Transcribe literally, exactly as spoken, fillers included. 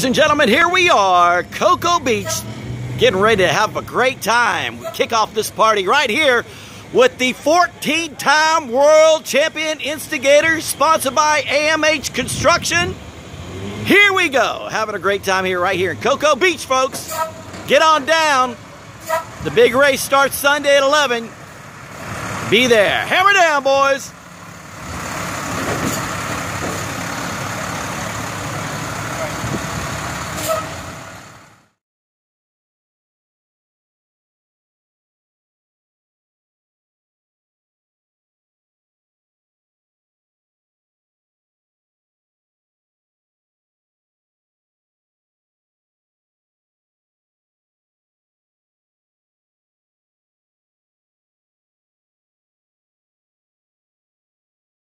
and gentlemen, here we are, Cocoa Beach, getting ready to have a great time. We kick off this party right here with the fourteen-time world champion Instigator, sponsored by A M H Construction. Here we go, having a great time here, right here in Cocoa Beach, folks. Get on down. The big race starts Sunday at eleven. Be there. Hammer down, boys.